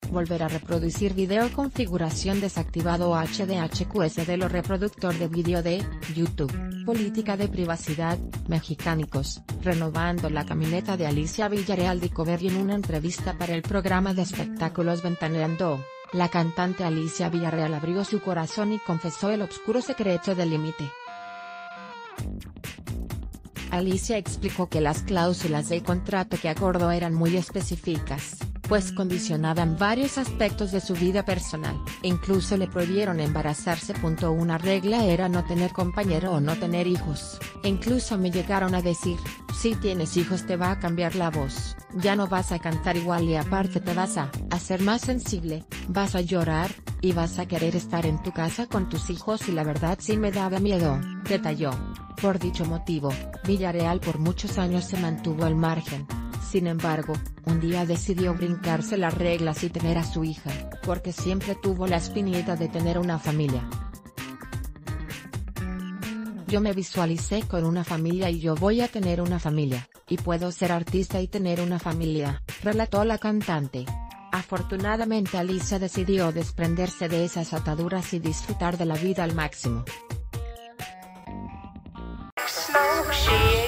volver a reproducir video configuración desactivado HDHQS de los reproductor de vídeo de YouTube, política de privacidad, Mexicánicos, renovando la camioneta de Alicia Villarreal de Cover. Y en una entrevista para el programa de espectáculos Ventaneando, la cantante Alicia Villarreal abrió su corazón y confesó el oscuro secreto del límite. Alicia explicó que las cláusulas del contrato que acordó eran muy específicas, pues condicionaban varios aspectos de su vida personal, e incluso le prohibieron embarazarse. Una regla era no tener compañero o no tener hijos, e incluso me llegaron a decir, si tienes hijos te va a cambiar la voz, ya no vas a cantar igual y aparte te vas a hacer más sensible, vas a llorar, y vas a querer estar en tu casa con tus hijos y la verdad sí me daba miedo, detalló. Por dicho motivo, Villarreal por muchos años se mantuvo al margen. Sin embargo, un día decidió brincarse las reglas y tener a su hija, porque siempre tuvo la espinita de tener una familia. Yo me visualicé con una familia y yo voy a tener una familia, y puedo ser artista y tener una familia, relató la cantante. Afortunadamente Alicia decidió desprenderse de esas ataduras y disfrutar de la vida al máximo. She